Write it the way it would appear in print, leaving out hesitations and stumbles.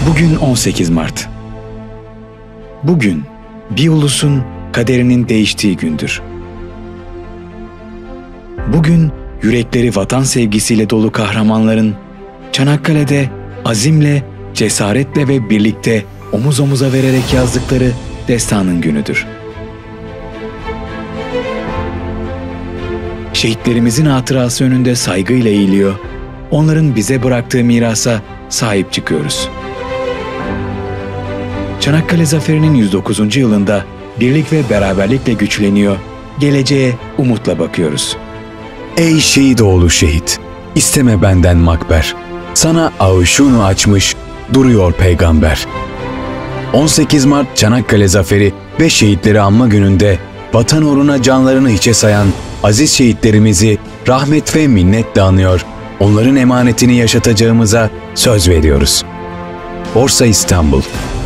Bugün 18 Mart. Bugün bir ulusun kaderinin değiştiği gündür. Bugün yürekleri vatan sevgisiyle dolu kahramanların Çanakkale'de azimle, cesaretle ve birlikte omuz omuza vererek yazdıkları destanın günüdür. Şehitlerimizin hatırası önünde saygıyla eğiliyor, onların bize bıraktığı mirasa sahip çıkıyoruz. Çanakkale Zaferi'nin 109. yılında birlik ve beraberlikle güçleniyor, geleceğe umutla bakıyoruz. Ey şehidoğlu şehit, isteme benden makber. Sana ağuşunu açmış duruyor peygamber. 18 Mart Çanakkale Zaferi ve şehitleri anma gününde vatan uğruna canlarını hiçe sayan aziz şehitlerimizi rahmet ve minnetle anıyor, onların emanetini yaşatacağımıza söz veriyoruz. Borsa İstanbul.